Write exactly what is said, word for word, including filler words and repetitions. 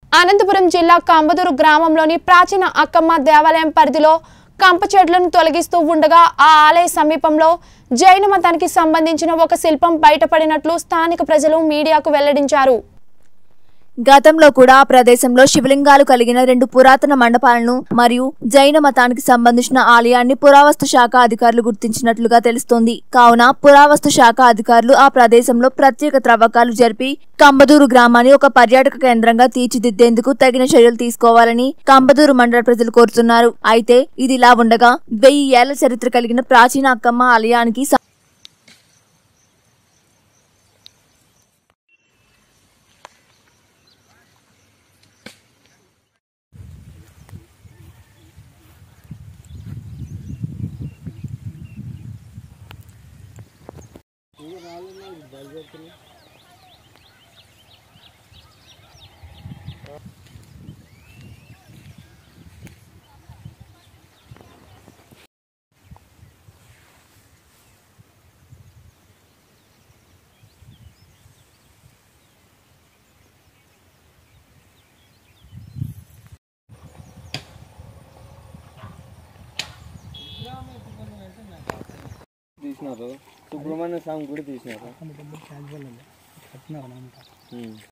అనంతపురం జిల్లా కంబదూరు గ్రామంలోని ప్రాచీన అక్కమ్మ దేవాలయం పరిధిలో కంప చెట్లను తొలగిస్తూ ఉండగా ఆ ఆలయ సమీపంలో జైన మతానికి సంబంధించిన ఒక శిల్పం బయటపడినట్లు స్థానిక ప్రజలు మీడియాకు వెల్లడించారు. గతంలో కూడా ఆ ప్రదేశంలో శివలింగాలు కలిగిన రెండు పురాతన మండపాలను మరియు జైన మతానికి సంబంధించిన ఆలయాన్ని పురావస్తు శాఖ అధికారులు గుర్తించినట్లుగా తెలుస్తోంది. కావున పురావస్తు శాఖ అధికారులు ఆ ప్రదేశంలో ప్రత్యేక త్రవ్వకాలు జరిపి కంబదూరు గ్రామాన్ని ఒక పర్యాటక కేంద్రంగా తీర్చిదిద్దేందుకు తగిన చర్యలు తీసుకోవాలని కంబదూరు మండల ప్రజలు కోరుతున్నారు. అయితే ఇదిలా ఉండగా వెయ్యి ఏళ్ల చరిత్ర కలిగిన ప్రాచీన అక్కమ్మ ఆలయానికి తీసినారు. సుబ్రహ్మణ్య స్వామి కూడా తీసినారు.